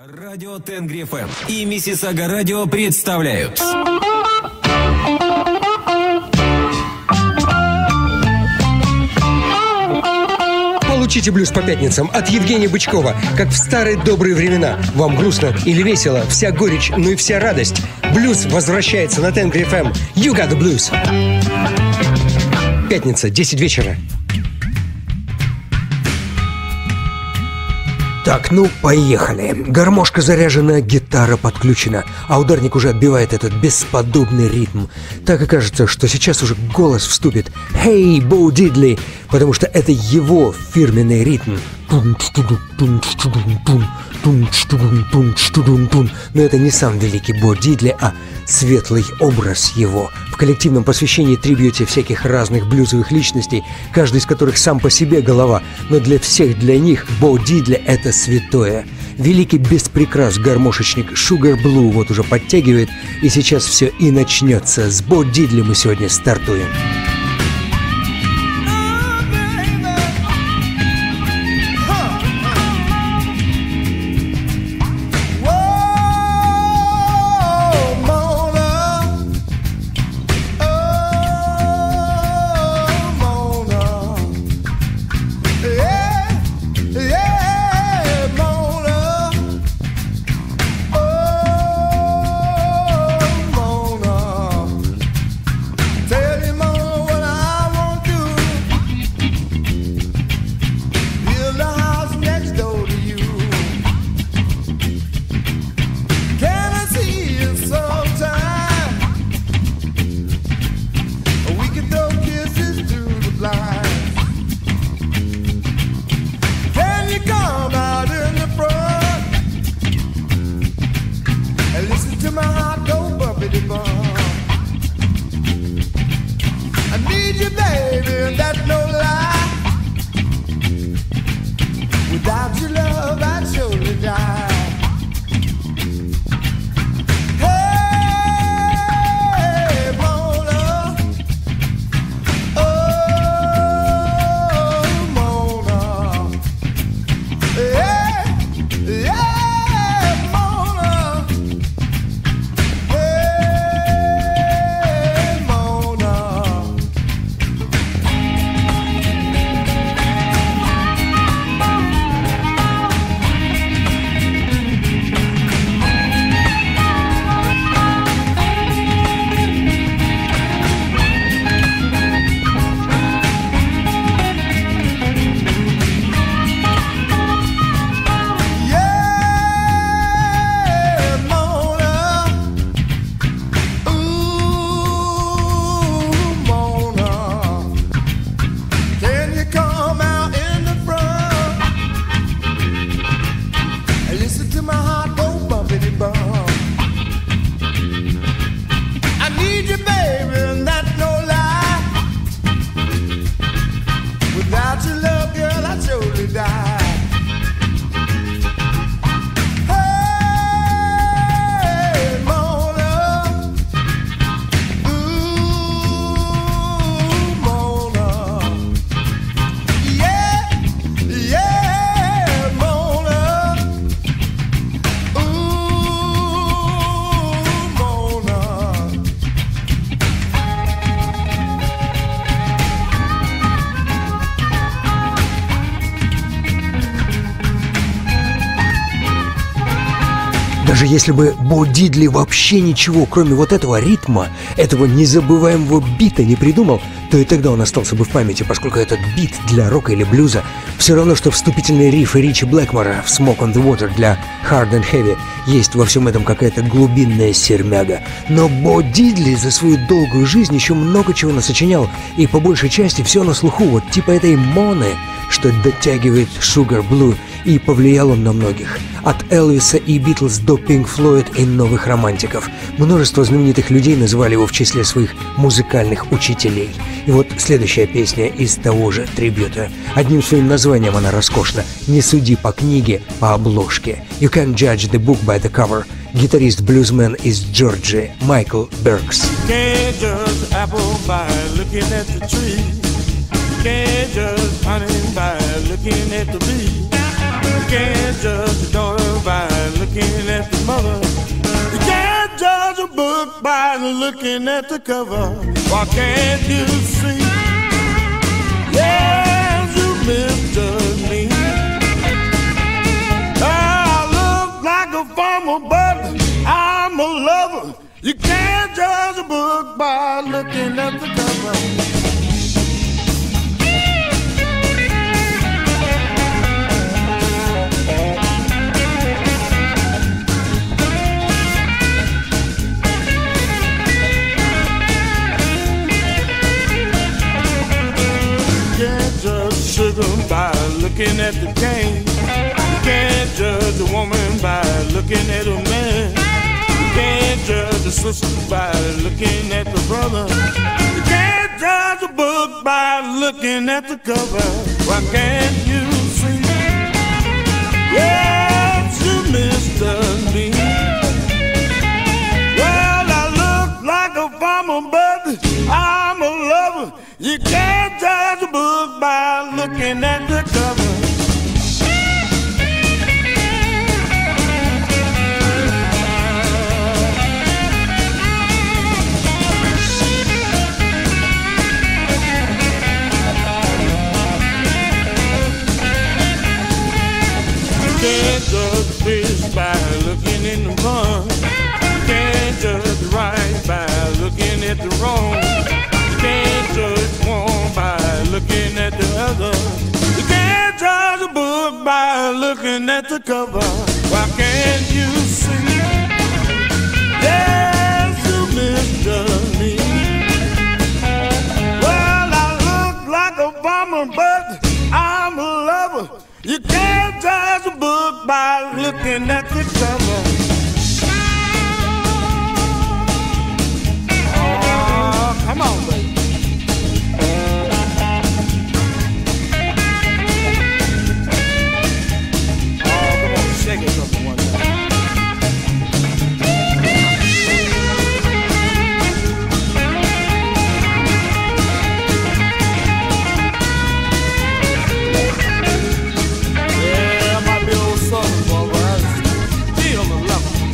Радио Тенгри ФМ и Миссисага Радио представляют. Получите блюз по пятницам от Евгения Бычкова, как в старые добрые времена. Вам грустно или весело, вся горечь, ну и вся радость. Блюз возвращается на Тенгри ФМ. You got the blues. Пятница, 10 вечера. Так, ну, поехали. Гармошка заряжена, гитара подключена, а ударник уже отбивает этот бесподобный ритм. Так и кажется, что сейчас уже голос вступит. «Hey, Bo Diddley!» Потому что это его фирменный ритм. Но это не сам великий Бо Дидли, а светлый образ его. В коллективном посвящении трибьюте всяких разных блюзовых личностей, каждый из которых сам по себе голова, но для всех для них Бо Дидли — это святое. Великий беспрекрас гармошечник Sugar Blue вот уже подтягивает, и сейчас все и начнется. С Бо Дидли мы сегодня стартуем. Даже если бы Бо Дидли вообще ничего, кроме вот этого ритма, этого незабываемого бита не придумал, то и тогда он остался бы в памяти, поскольку этот бит для рока или блюза все равно, что вступительные рифы Ричи Блэкмора в Smoke on the Water для Hard and Heavy. Есть во всем этом какая-то глубинная сермяга. Но Бо Дидли за свою долгую жизнь еще много чего насочинял, и по большей части все на слуху, вот типа этой Моны, что дотягивает Sugar Blue, и повлиял он на многих. От Элвиса и Битлз до Pink Floyd и новых романтиков. Множество знаменитых людей называли его в числе своих музыкальных учителей. И вот следующая песня из того же трибьюта. Одним своим названием она роскошна. «Не суди по книге, по обложке». You can't judge the book by the cover. Гитарист-блюзмен из Джорджии Майкл Беркс. Can't judge the apple by looking at the tree. Can't judge honey by looking at the bee. Can't judge the daughter by looking looking at the mother. You can't judge a book by looking at the cover. Why can't you see? Yes, you misjudge me. I look like a farmer, but I'm a lover. You can't judge a book by looking at the cover. Sugar by looking at the cane. You can't judge a woman by looking at a man. You can't judge a sister by looking at the brother. You can't judge a book by looking at the cover. Why can't you see? Yes, you misjudge me. Well, I look like a farmer, but I'm a lover. You can't judge a book by looking at the cover. You can't judge fish by looking in the pond. You can't judge right by looking at the wrong. Can't judge one by looking at the other. You can't judge a book by looking at the cover. Why can't you see? Yes, you misjudge me. Well, I look like a farmer, but I'm a lover. You can't judge a book by looking at the cover. Oh, come on, baby. Shake it up one time. Yeah, I might be old southern boy, but I still love it.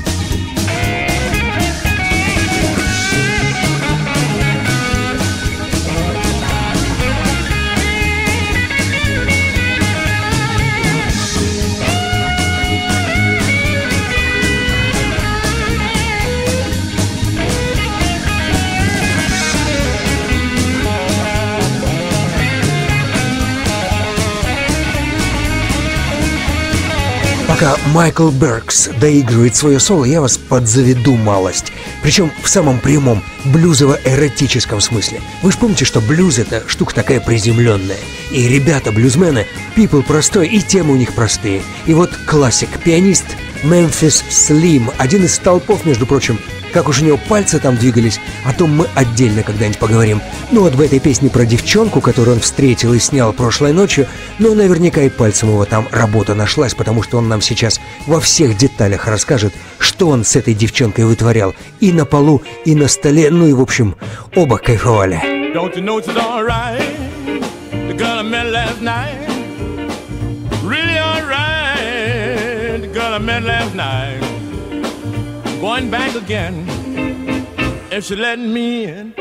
Пока Майкл Беркс доигрывает свое соло, я вас подзаведу малость. Причем в самом прямом блюзово-эротическом смысле. Вы же помните, что блюз — это штука такая приземленная. И ребята-блюзмены, people простой, и темы у них простые. И вот классик, пианист Memphis Slim, один из столпов, между прочим. Как уж у него пальцы там двигались, о том мы отдельно когда-нибудь поговорим. Ну вот в этой песне про девчонку, которую он встретил и снял прошлой ночью, но наверняка и пальцем его там работа нашлась, потому что он нам сейчас во всех деталях расскажет, что он с этой девчонкой вытворял и на полу, и на столе, ну и в общем, оба кайфовали. Don't you know it's alright? The girl I met last night, really alright. The girl I met last night, going back again, if she let me in.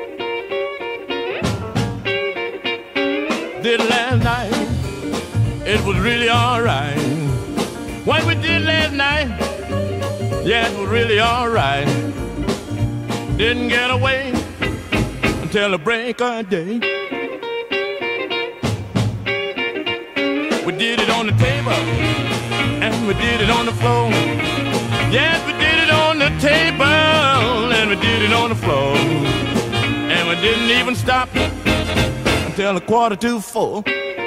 Did last night, it was really alright. What we did last night, yeah, it was really alright. Didn't get away until the break of day. We did it on the table, and we did it on the floor. Yes, we did it on the table, and we did it on the floor. And we didn't even stop until 3:45.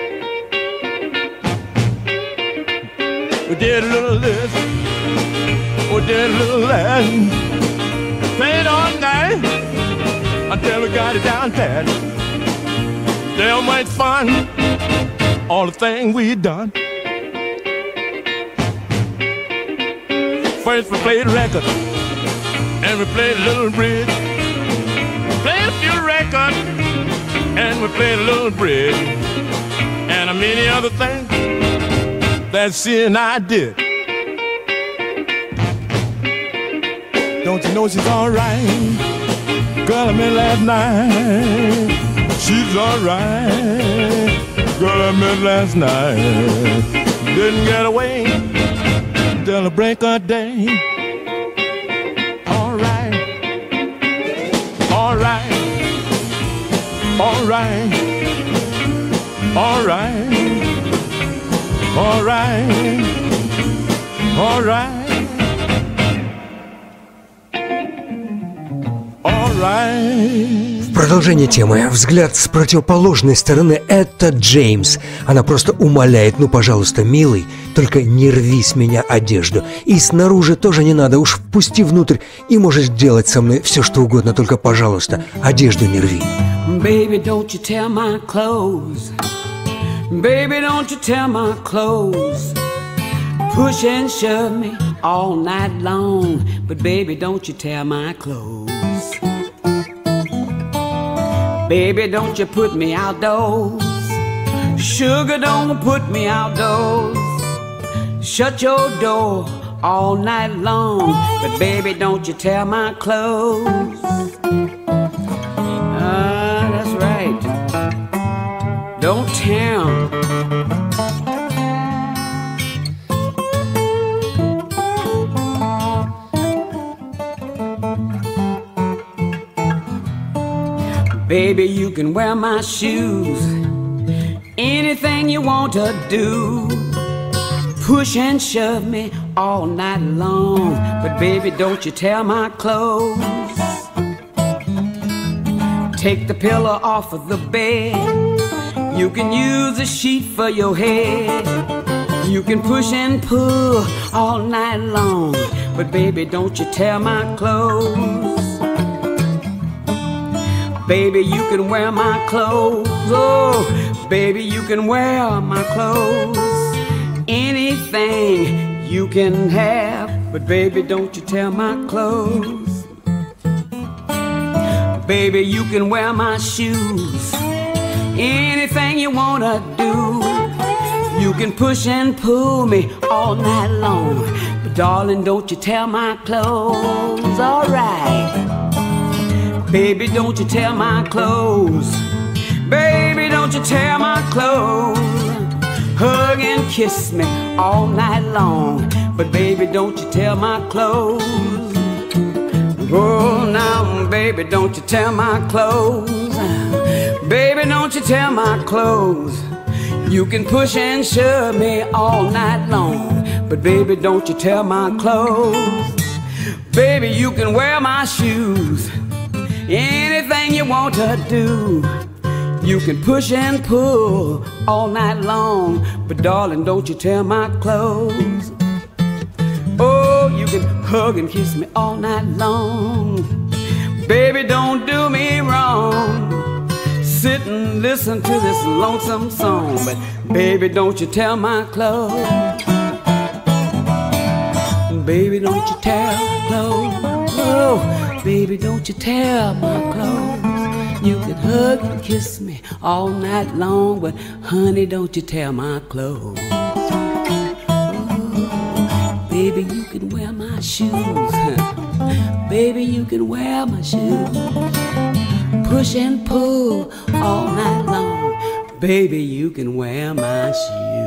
We did a little this, we did a little that. Played all night until we got it down pat. Damn much fun, all the things we done. First we played a record, and we played a little bridge. Played a few records, and we played a little bridge. And many other things that she and I did. don't you know she's alright? Girl I met last night, she's alright. Girl I met last night, didn't get away till the break of day. Alright, alright, alright, alright, alright, alright. В продолжение темы. Взгляд с противоположной стороны — это Джеймс. Она просто умоляет: ну, пожалуйста, милый, только не рви с меня одежду. И снаружи тоже не надо, уж впусти внутрь, и можешь делать со мной все, что угодно, только, пожалуйста, одежду не рви. Baby, don't you tear my clothes. Baby, don't you tear my clothes. Push and shove me all night long. But baby, don't you tear my clothes. Baby, don't you put me outdoors. Sugar, don't put me outdoors. Shut your door all night long. But baby, don't you tear my clothes. That's right. Don't tear 'em. Baby, you can wear my shoes, anything you want to do. Push and shove me all night long. But baby, don't you tear my clothes. Take the pillow off of the bed. You can use a sheet for your head. You can push and pull all night long. But baby, don't you tear my clothes. Baby, you can wear my clothes. Oh, baby, you can wear my clothes. Anything you can have. But baby, don't you tear my clothes. Baby, you can wear my shoes. Anything you wanna do. You can push and pull me all night long. But darling, don't you tear my clothes. Alright. Baby, don't you tear my clothes. Baby, don't you tear my clothes. Hug and kiss me all night long. But baby, don't you tear my clothes. Oh, now, baby, don't you tear my clothes. Baby, don't you tear my clothes. You can push and shove me all night long. But baby, don't you tear my clothes. Baby, you can wear my shoes. Anything you want to do. You can push and pull all night long. But darling, don't you tear my clothes. Oh, you can hug and kiss me all night long. Baby, don't do me wrong. Sit and listen to this lonesome song. But baby, don't you tear my clothes. Baby, don't you tear my clothes. Oh, baby, don't you tear my clothes. You can hug and kiss me all night long, but honey, don't you tear my clothes. Oh, baby, you can wear my shoes. Baby, you can wear my shoes. Push and pull all night long. Baby, you can wear my shoes.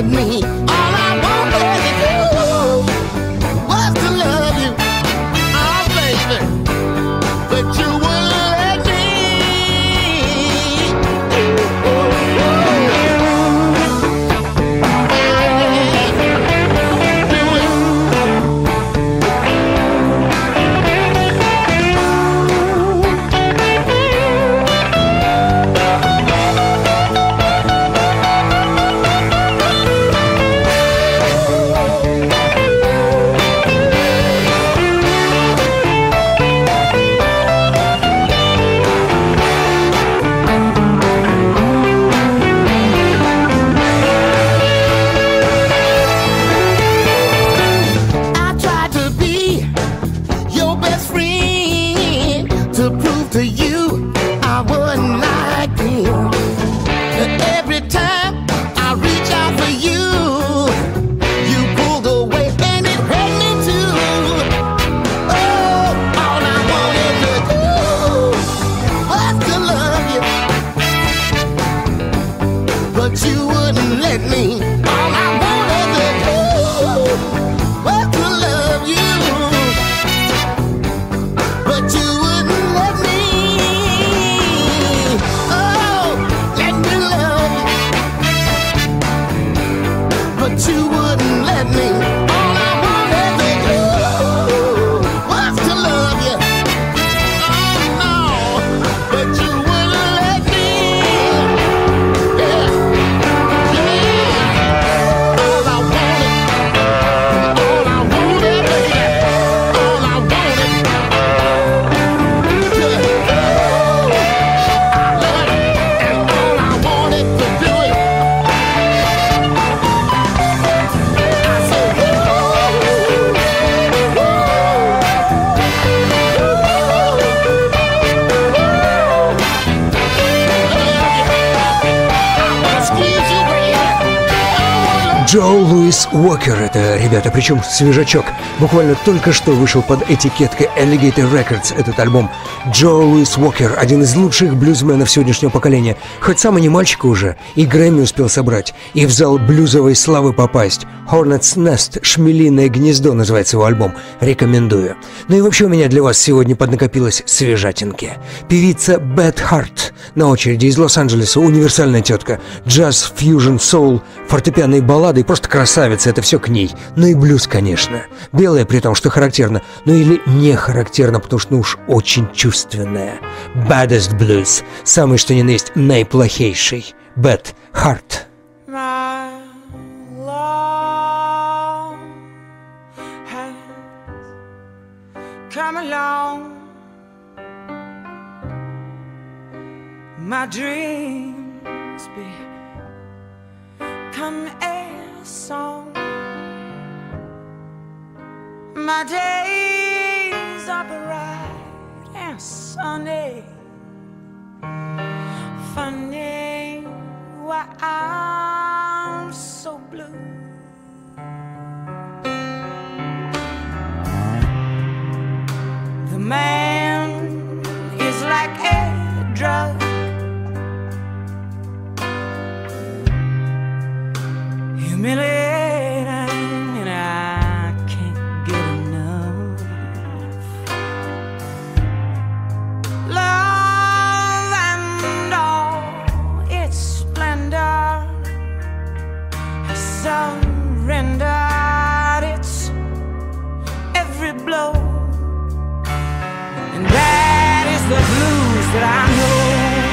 me. All I wanted to do was to love you, oh baby, but you wouldn't let me. To you, I wouldn't like you. Every time I reach out for you, you pulled away and it hurt me too. Oh, all I wanted to do was to love you, but you wouldn't let me. All I wanted to do was to love you, but you wouldn't let me. You wouldn't let me. All I wanted to do was to love you. Oh no, but you wouldn't let me. Yeah, yeah. All I wanted, baby, all I wanted to I love it, and all I wanted to do it. Джо Луис Уокер, это, ребята, причем свежачок. Буквально только что вышел под этикеткой Alligator Records этот альбом. Джо Луис Уокер, один из лучших блюзменов сегодняшнего поколения. Хоть сам и не мальчик уже, и Грэмми успел собрать, и в зал блюзовой славы попасть. Hornet's Nest, «Шмелиное гнездо» называется его альбом. Рекомендую. Ну и вообще у меня для вас сегодня поднакопилось свежатинки. Певица Бет Харт на очереди из Лос-Анджелеса, универсальная тетка. Джаз, фьюжн, соул, фортепианные баллады и просто красавица, это все к ней. Ну и блюз, конечно. Белая, при том, что характерно, ну или не характерно, потому что уж очень чувственная. Baddest Blues, самый что ни на есть наиплохейший. Бет Харт. Come along, my dreams become a song. My days are bright and sunny. Funny why I'm so blue. Man is like a drug. Humiliating, and I can't get enough. Love and all its splendor has surrendered its every blow. That is the blues that I know.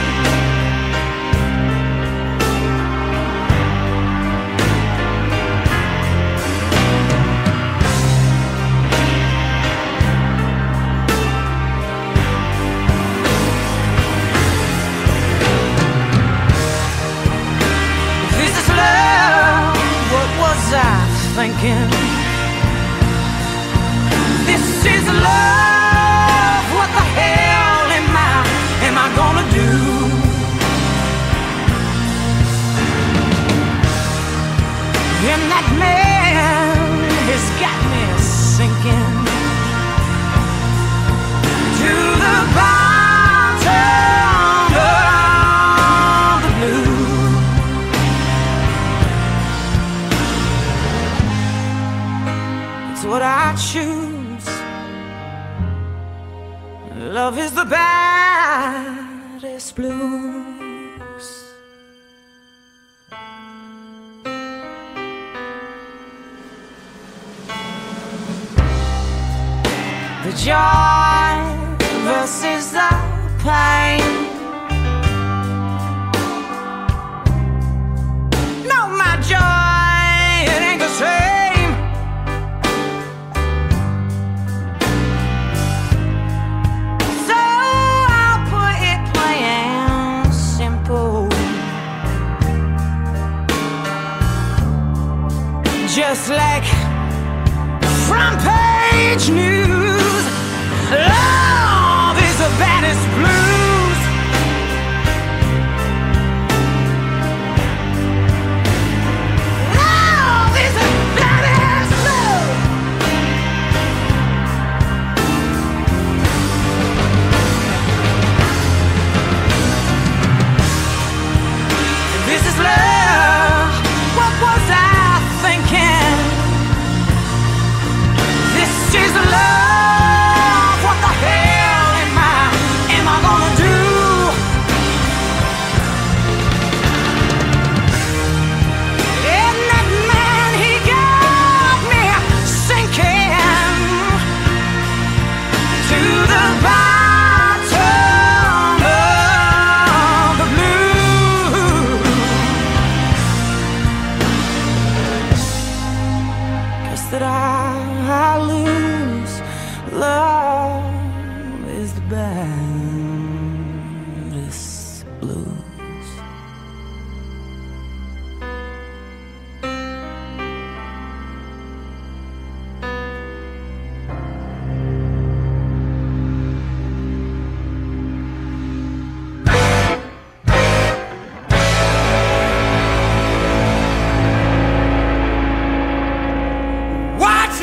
If this is love, what was I thinking? This is love. What the hell am I gonna do? And that man has got me sinking to the bottom of the blue. what I choose. Love is the baddest blues. The joy versus the pain. No, my joy, it ain't the same. So I'll put it plain and simple. Just like front page news. Love is the baddest blues. Love is the baddest blues. This is love. What was I thinking? This is love. What the hell am I gonna do? And that man, he got me sinking to the bottom of the blue. Guess that I lose. Love is the baddest blues. Watch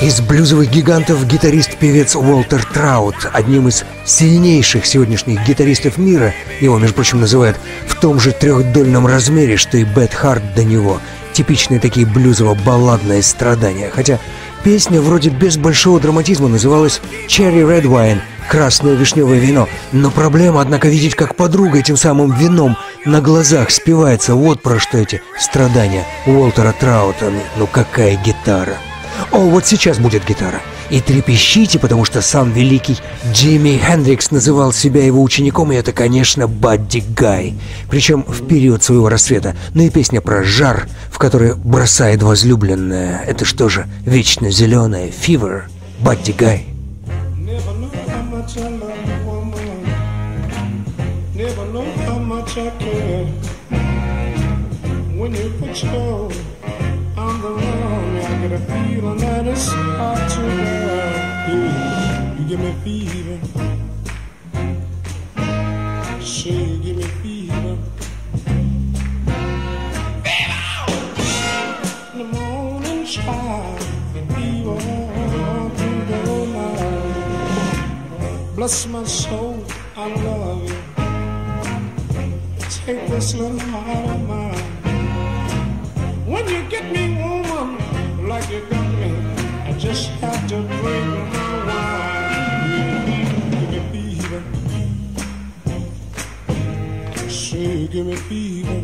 из блюзовых гигантов гитарист-певец Уолтер Траут, одним из сильнейших сегодняшних гитаристов мира. Его, между прочим, называют в том же трехдольном размере, что и Бет Харт до него. Типичные такие блюзово-балладные страдания. Хотя песня вроде без большого драматизма называлась «Cherry Red Wine» — «Красное вишневое вино». Но проблема, однако, видеть, как подруга этим самым вином на глазах спивается. Вот про что эти страдания Уолтера Траута. Ну какая гитара! О, вот сейчас будет гитара. И трепещите, потому что сам великий Джимми Хендрикс называл себя его учеником, и это, конечно, Бадди Гай. Причем в период своего рассвета. Ну и песня про жар, в которой бросает возлюбленная. Это что же, вечно зеленая Fever, Бадди Гай. I'm the one, I get a feeling that it's hard to bear. Yeah, you give me fever. Say you give me fever. Fever! In the morning sky, fever through the night. Bless my soul, I love you. Take this little heart of mine. When you get me, woman, like you got me, I just have to drink my wine. Give me fever. Say, give me fever.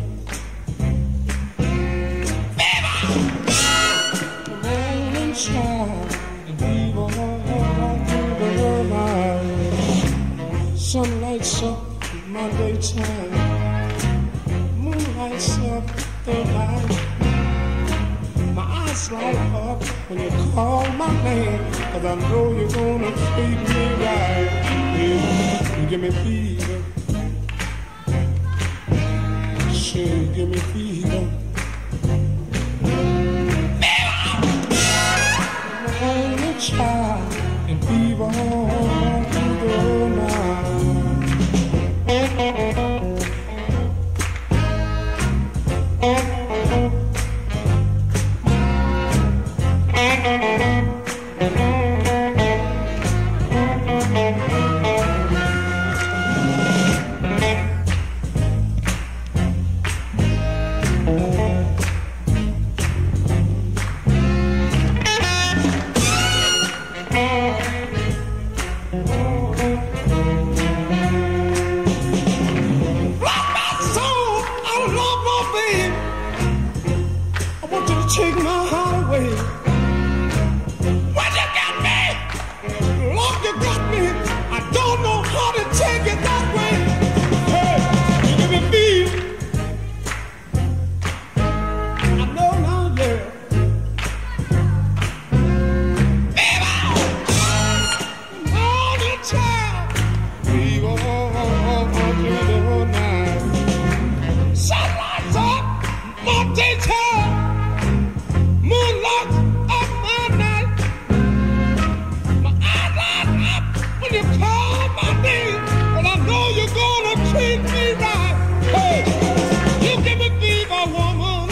Fever! The morning shine, and fever all through the night. Sun lights up my daytime. Moon lights up the night. My eyes light up when you call my name, 'cause I know you're gonna treat me right. Yeah, you give me fever. Say, give me fever. Only child and fever all through the night. Take my heart away. When you got me, Lord, you got me. I don't know how to take it that way. Hey, you give me fever. I know now, yeah. Fever, morning child. Fever all through the night. Sun lights up my daytime. Moonlight of my night. My eyes light up when you call my name, and I know you're gonna treat me right. Hey, you give me fever, woman.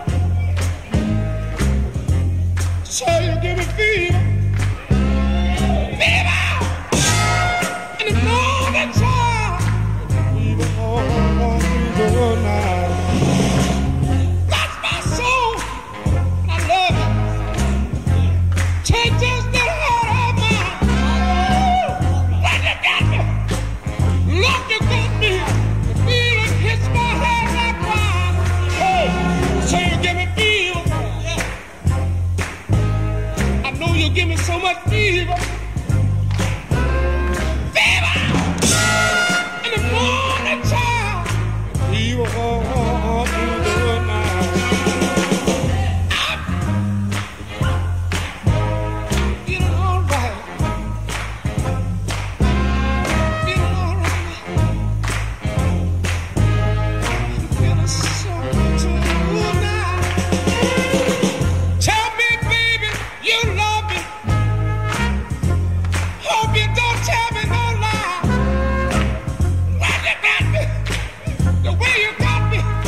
Say you give me fever. Fever! In the morning time. Fever all through the night. That's my soul. Take this little heart of mine. When you got me, look, you got me. The feeling hits my head like wine. Hey, so you give me fever. I know you give me so much fever. Fever! In the morning time. Fever all through the night. The way you got me.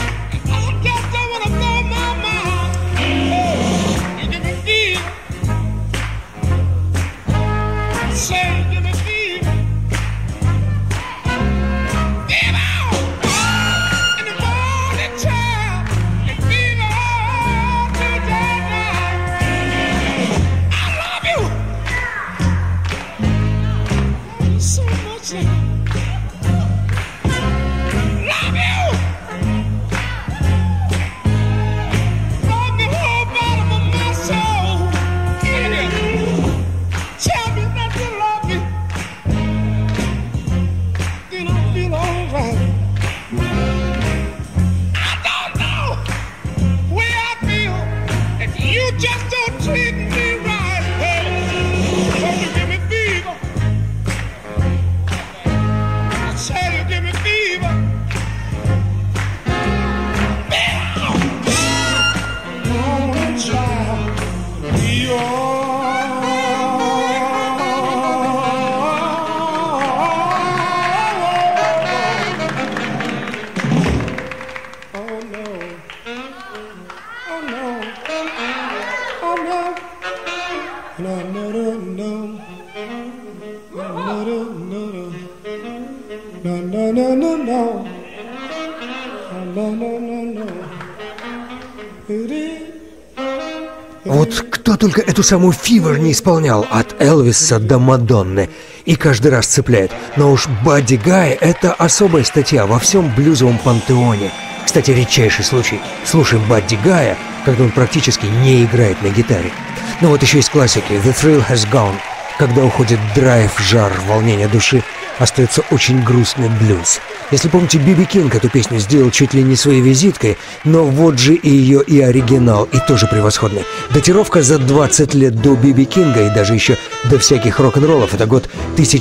Вот кто только эту самую «Fever» не исполнял, от Элвиса до Мадонны, и каждый раз цепляет. Но уж «Бадди Гай» — это особая статья во всем блюзовом пантеоне. Кстати, редчайший случай. Слушаем Бадди Гая, когда он практически не играет на гитаре. Ну вот еще из классики «The Thrill Has Gone». Когда уходит драйв, жар, волнение души, остается очень грустный блюз. Если помните, Би Би Кинг эту песню сделал чуть ли не своей визиткой, но вот же и ее и оригинал, и тоже превосходный. Датировка за 20 лет до Би Би Кинга и даже еще до всяких рок-н-роллов. Это год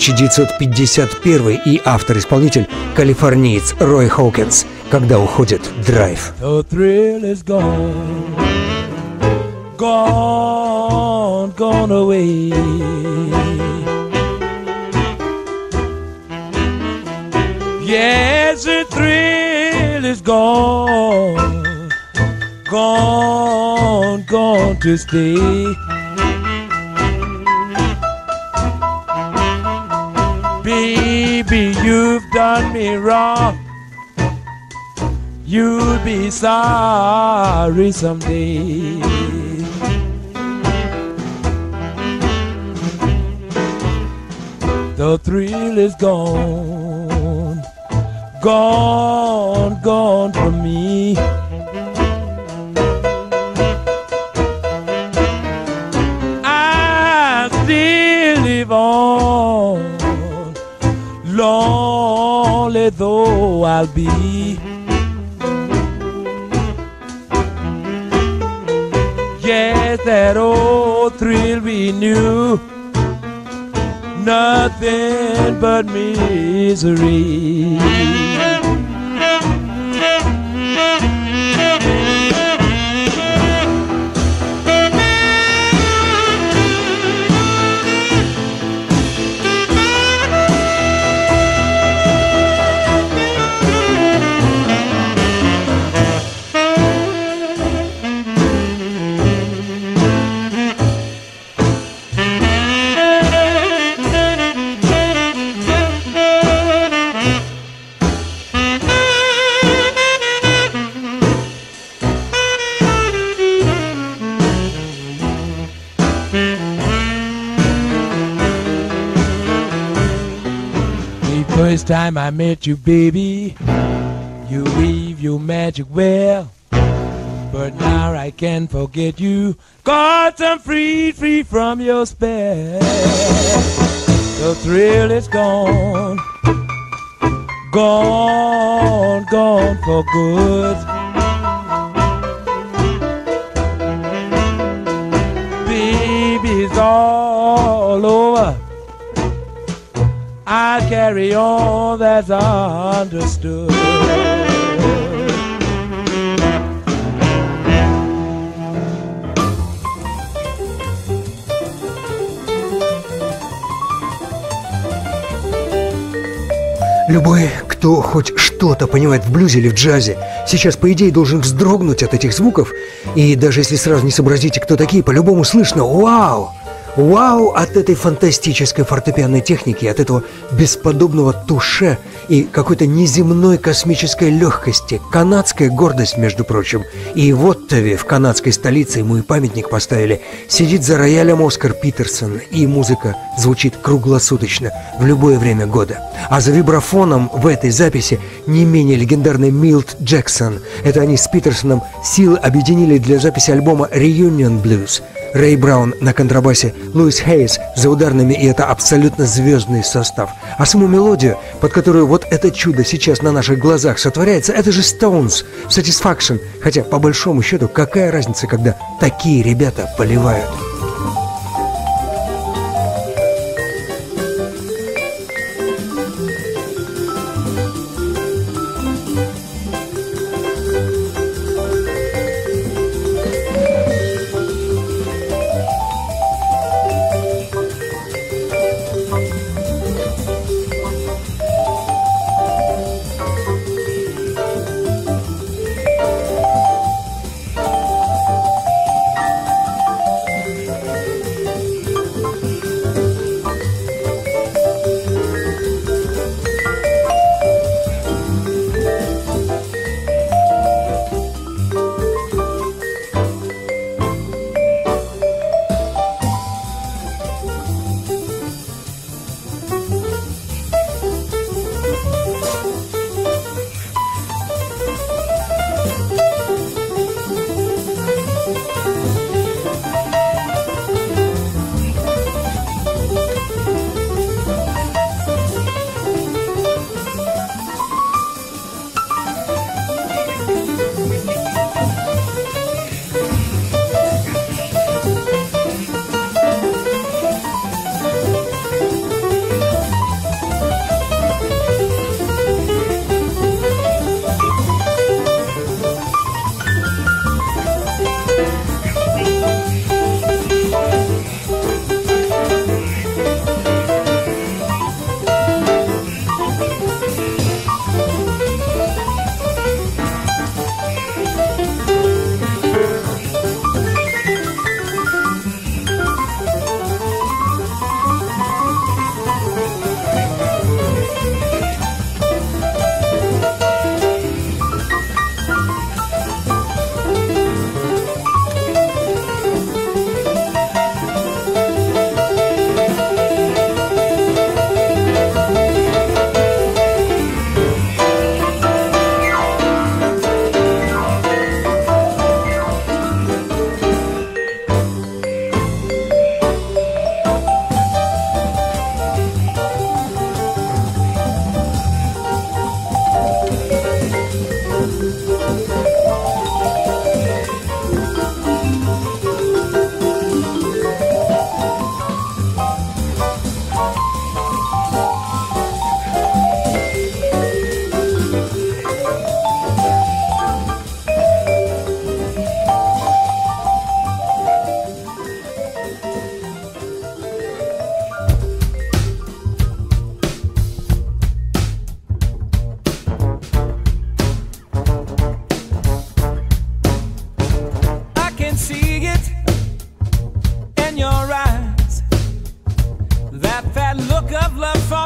1951, и автор-исполнитель калифорниец Рой Хоукинс. Когда уходит драйв. The thrill is gone, gone, gone away. Yes, the thrill is gone, gone, gone to stay. Baby, you've done me wrong. You'll be sorry someday. The thrill is gone, gone, gone from me. I still live on, lonely though I'll be. Yes, that old thrill we knew, nothing but misery. First time I met you, baby, you weave your magic well, but now I can't forget you, 'cause I'm free, free from your spell. The thrill is gone, gone, gone for good. Baby's all over, I carry on, that's understood. Любой, кто хоть что-то понимает в блюзе или в джазе, сейчас, по идее, должен вздрогнуть от этих звуков. И даже если сразу не сообразите, кто такие, по-любому слышно «Вау!» Вау от этой фантастической фортепианной техники, от этого бесподобного туше и какой-то неземной космической легкости. Канадская гордость, между прочим. И в Оттаве, в канадской столице, ему и памятник поставили. Сидит за роялем Оскар Питерсон, и музыка звучит круглосуточно, в любое время года. А за вибрафоном в этой записи не менее легендарный Милт Джексон. Это они с Питерсоном силы объединили для записи альбома «Reunion Blues». Рэй Браун на контрабасе, Луис Хейс за ударными, и это абсолютно звездный состав. А саму мелодию, под которую вот это чудо сейчас на наших глазах сотворяется, это же Stones, Satisfaction. Хотя, по большому счету, какая разница, когда такие ребята поливают?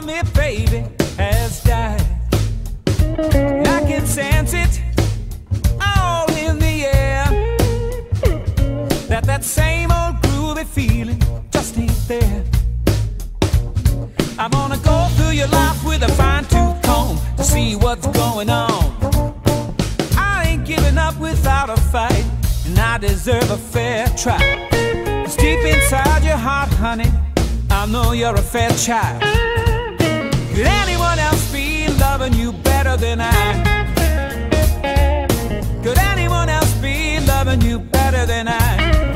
for me, baby, has died. I can sense it all in the air, that same old groovy feeling just ain't there. I'm gonna go through your life with a fine-tooth comb to see what's going on. I ain't giving up without a fight, and I deserve a fair try. 'Cause deep inside your heart, honey, I know you're a fair child. Could anyone else be loving you better than I? Could anyone else be loving you better than I?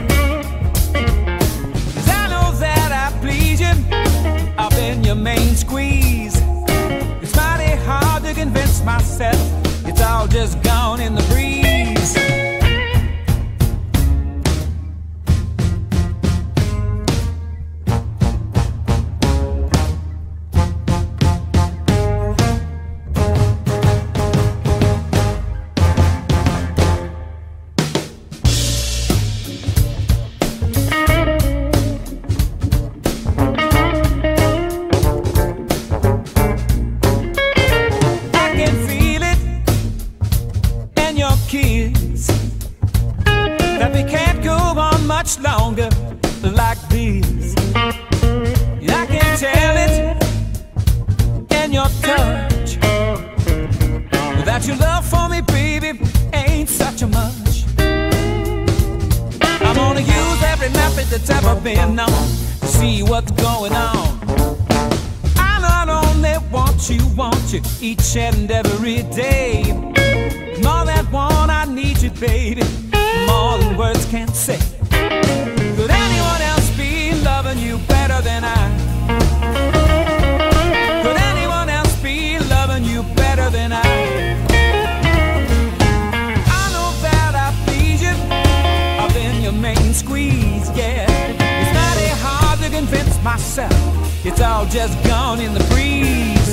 'Cause I know that I please you, I've been your main squeeze. It's mighty hard to convince myself it's all just gone in the breeze. Longer like this, and I can tell it in your touch that your love for me, baby, ain't such a much. I'm gonna use every method that's ever been known to see what's going on. I not only want you each and every day. More than one, I need you, baby, more than words can say. Could anyone else be loving you better than I? Could anyone else be loving you better than I? I know that I please you, I've been your main squeeze, yeah. It's mighty hard to convince myself it's all just gone in the breeze.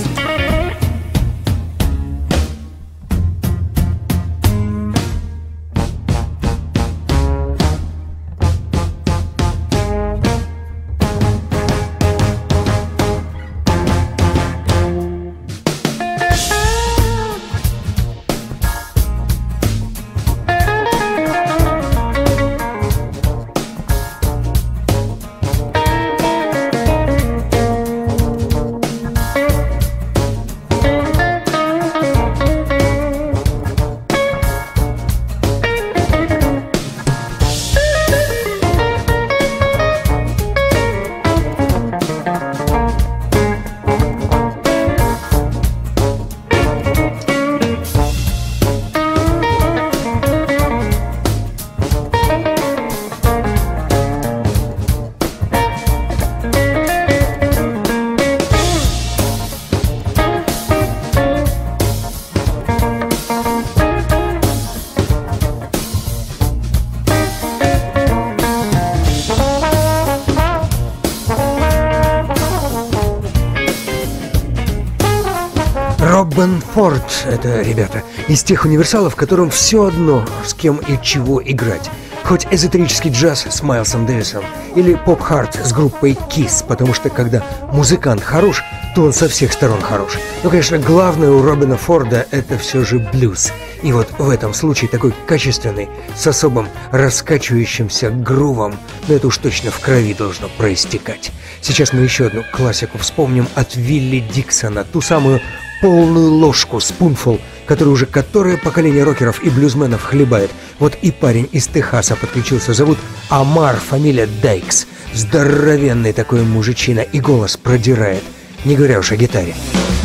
Робин Форд — это, ребята, из тех универсалов, которым все одно, с кем и чего играть. Хоть эзотерический джаз с Майлсом Дэвисом или поп-хард с группой Kiss, потому что когда музыкант хорош, то он со всех сторон хорош. Но, конечно, главное у Робина Форда — это все же блюз. И вот в этом случае такой качественный, с особым раскачивающимся грувом, но это уж точно в крови должно проистекать. Сейчас мы еще одну классику вспомним от Вилли Диксона, ту самую полную ложку, спунфул, который уже которое поколение рокеров и блюзменов хлебает. Вот и парень из Техаса подключился, зовут Амар, фамилия Дайкс. Здоровенный такой мужичина, и голос продирает, не говоря уж о гитаре.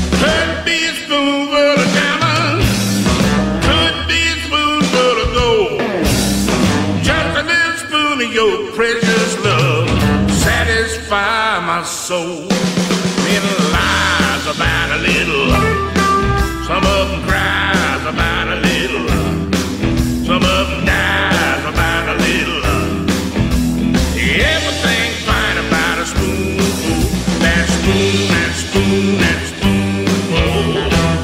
About a little, some of them cries about a little, some of them dies about a little. Everything's fine about a spoonful, that spoon, that spoon, that spoonful.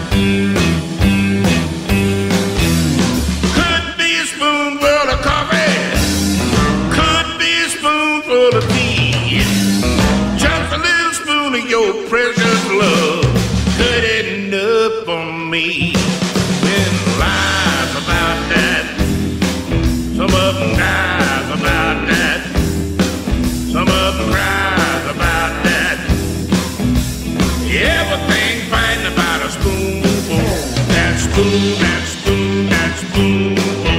Could be a spoonful of coffee, could be a spoonful of tea, just a little spoon boom.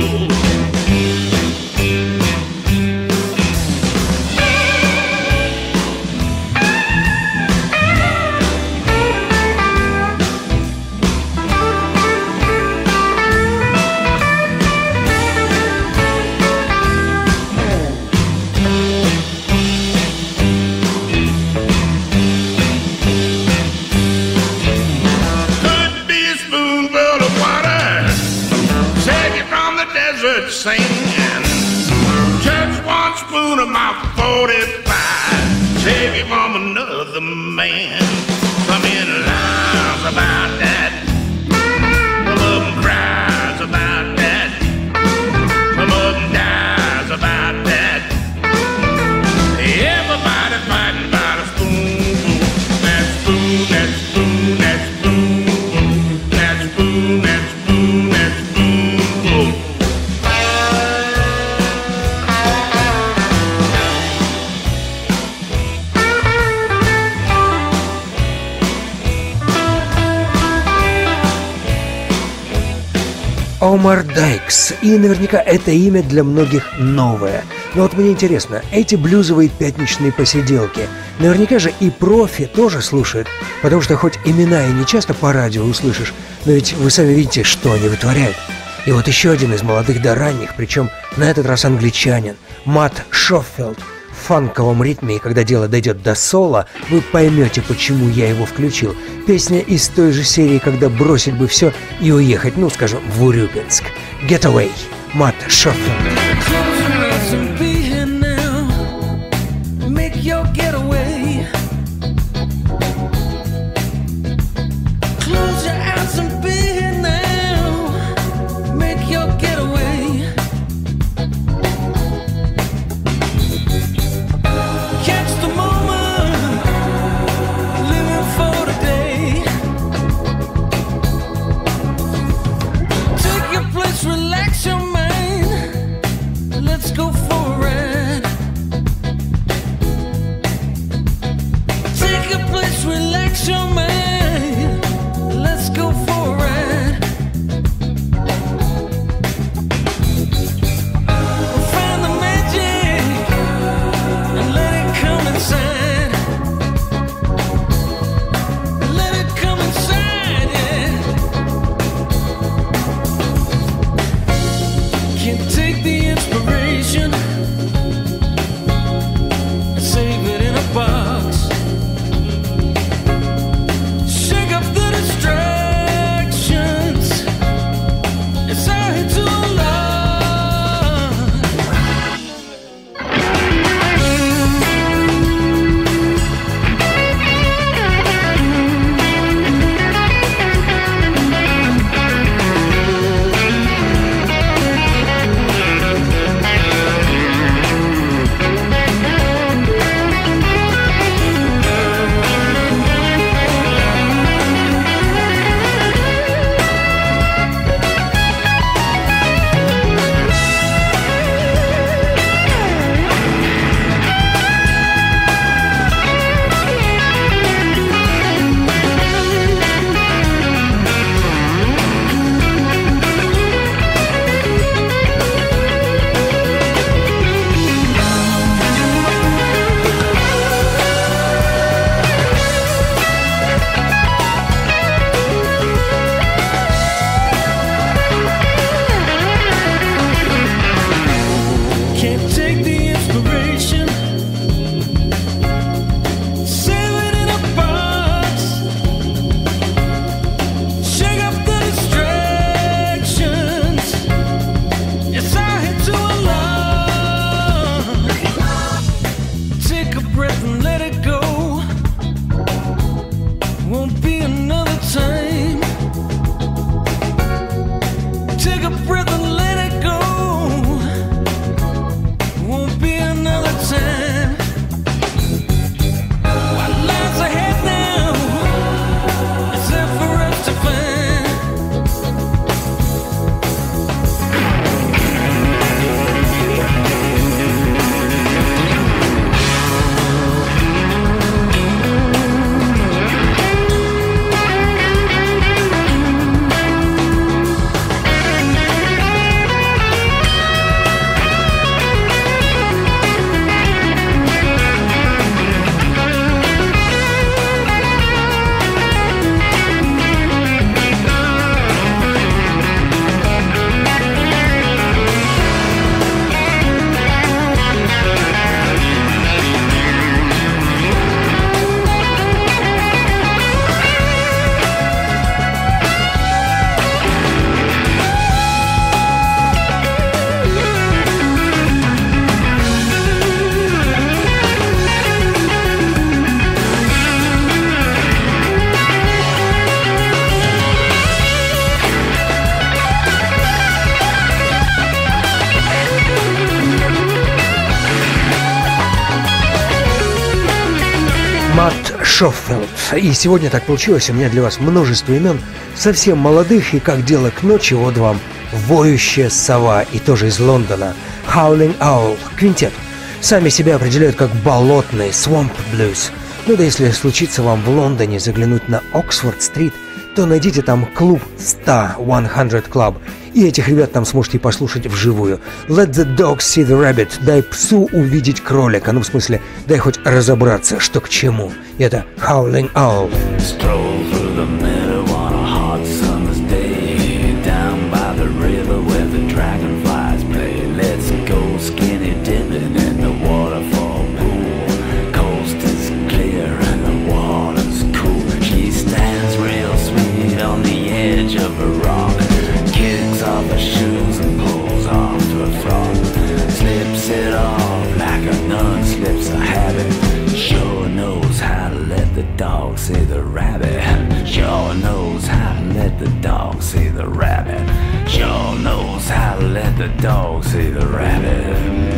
Singing, just one spoon of my 45, save you from another man. Some in lies about that, some of them cries about that, some of them dies about that. Everybody fighting about a spoon, that spoon, that spoon, that spoon, that spoon, that spoon, that spoon. Омар Дайкс, и наверняка это имя для многих новое. Но вот мне интересно, эти блюзовые пятничные посиделки, наверняка же и профи тоже слушают, потому что хоть имена и не часто по радио услышишь, но ведь вы сами видите, что они вытворяют. И вот еще один из молодых до ранних, причем на этот раз англичанин, Матт Шоффилд. В фанковом ритме, и когда дело дойдет до соло, вы поймете, почему я его включил. Песня из той же серии, когда бросить бы все и уехать, ну, скажем, в Урюпинск. Getaway, Матт Шоффилд. Шоффилд. И сегодня так получилось, у меня для вас множество имен совсем молодых, и как дело к ночи, вот вам «Воющая сова», и тоже из Лондона, «Howling Owl», квинтет. Сами себя определяют как болотный Swamp Blues. Ну да если случится вам в Лондоне заглянуть на Оксфорд-стрит, то найдите там клуб 100 Club. И этих ребят там сможете послушать вживую. Let the dog see the rabbit. Дай псу увидеть кролика. Ну, в смысле, дай хоть разобраться, что к чему. И это Howling Owl. Dog see the rabbit. Sure knows how to let the dog see the rabbit. Sure knows how to let the dog see the rabbit.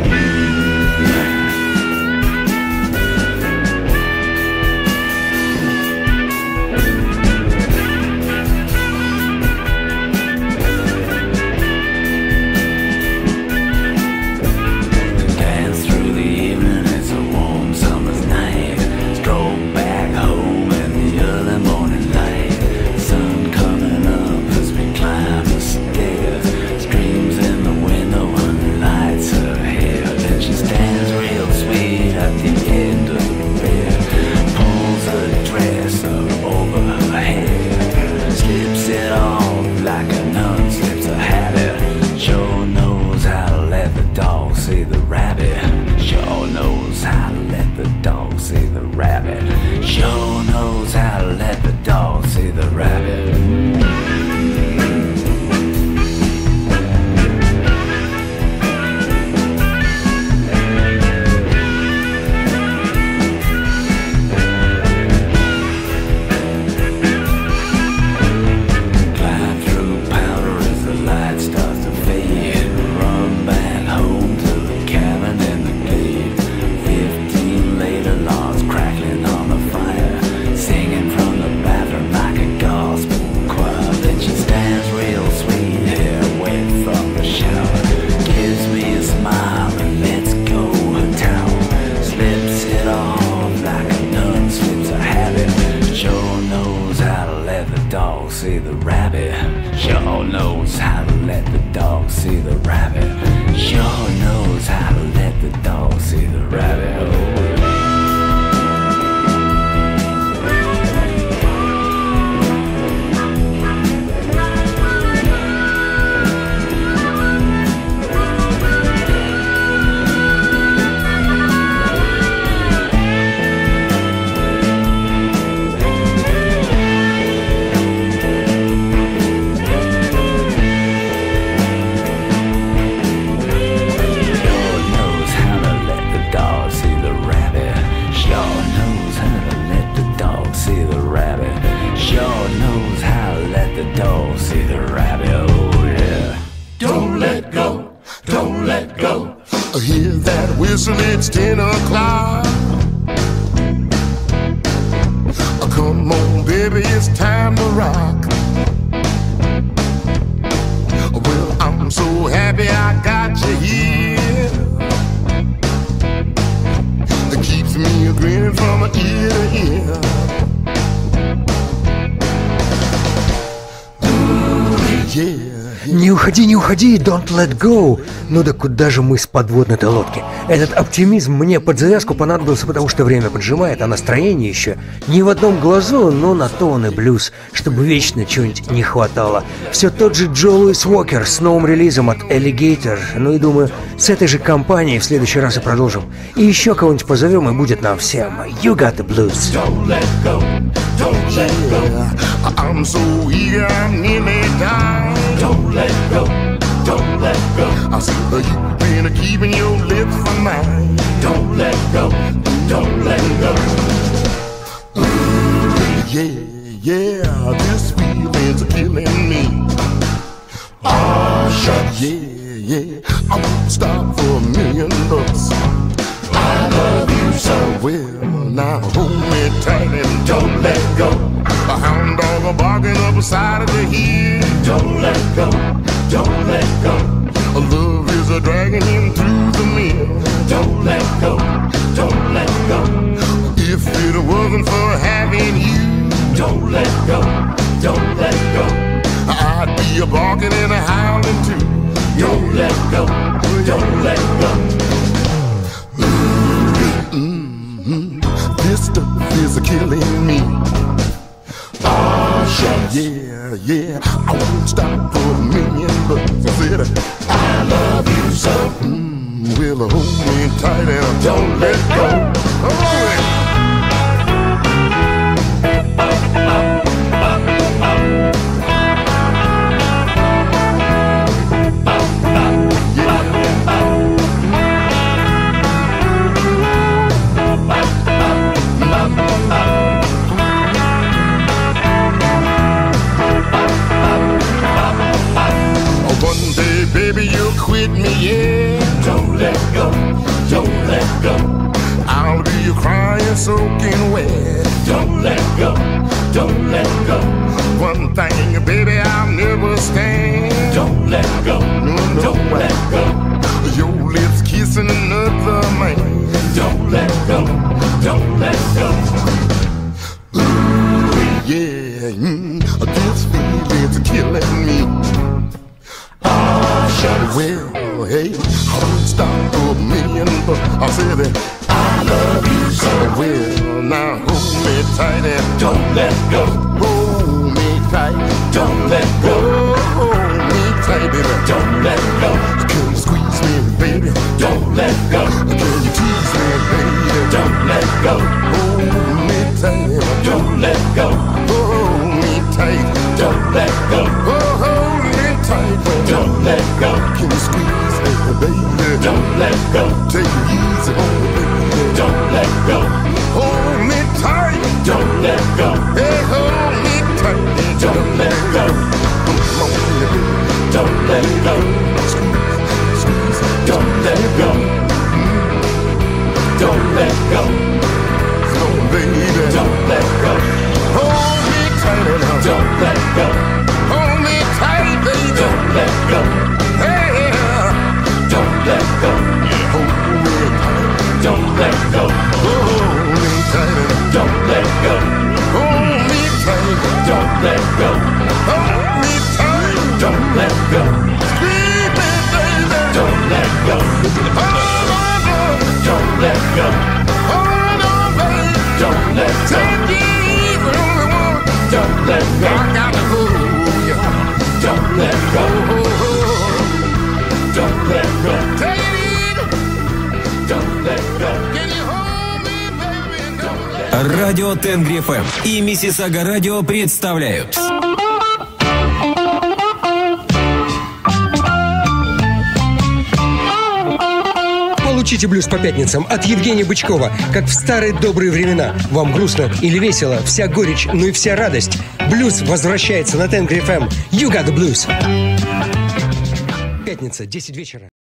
It's 10 o'clock. Come on, baby, it's time to rock. Well, I'm so happy I got you here. It keeps me grinning from ear to ear. Ooh, yeah. Не уходи, не уходи, don't let go. Ну да куда же мы с подводной-то лодки? Этот оптимизм мне под завязку понадобился, потому что время поджимает, а настроение еще не в одном глазу, но на то он и блюз, чтобы вечно чего-нибудь не хватало. Все тот же Джо Луис Уокер с новым релизом от Alligator. Ну и думаю, с этой же компанией в следующий раз и продолжим. И еще кого-нибудь позовем, и будет нам всем You Got the Blues. Don't let go, don't let go. I'm so eager, I'm nearly down. Don't let go, don't let go. I see you've been keeping your lips for mine. Don't let go, don't let go. Ooh, yeah, yeah, this feeling's killing me. Oh, shucks. Yeah, yeah, I won't stop for $1,000,000. I love you so. Well, now hold me tight and don't let go. A hound dog a barking up the side of the hill. Don't let go, don't let go. A love is a dragging him through the mill. Don't let go, don't let go. If it wasn't for having you, don't let go, don't let go. I'd be a barking and a howling too. Don't let go, don't let go. This stuff is killing me. Oh, shucks. Yeah, yeah, I won't stop for a million bucks. I said, I love you so. Well, hold me tight and don't let go. Oh, one day, baby, you'll quit me, yeah. Don't let go, don't let go. I'll do you crying, soaking wet. Don't let go, don't let go. One thing, baby, I'll never stand. Don't let go, no, don't let go. Your lips kissing another man. Don't let go, don't let go. Ooh, yeah, this feeling's killing me. Well, hey, I won't stop for a million, but I said that I love you so. Well, now hold me tight and don't let go. Hold me tight, don't let go. Hold me tight, baby, don't let go. Can you squeeze me, baby? Don't let go. Can you tease me, baby? Don't let go. Hold me tight, don't let go. Hold me tight, don't let go. Hold me tight, don't let go. Can you squeeze me, baby? Don't let go. Take it easy on me, baby. Don't let go. Hold me tight. Don't let go. Hey, hold me tight. Don't let go. Come on, baby. Don't let go. Squeeze, squeeze. Don't let go. Don't let go. Come on, baby. Don't let go. Hold me tight now. Don't let go. Hold me tight, baby. Don't let go. Hey, don't let go. Hold me tight. Don't let go. Hold me tight. Don't let go. Hold me tight. Don't let go. Hold me tight. Don't let go. Squeeze me, baby. Don't let go. Hold on, don't let go. Hold on, baby. Don't let go. Take it easy on the one. Don't let go. I gotta hold you. Don't let go. Don't let go. Take it easy. Don't let go. Can you hold me, baby? Don't let go. Радио Тенгри ФМ и Миссисага Радио представляют. Получите блюз по пятницам от Евгения Бычкова, как в старые добрые времена. Вам грустно или весело, вся горечь, ну и вся радость. Блюз возвращается на Тенгри ФМ. You got the blues. Пятница, 10 вечера.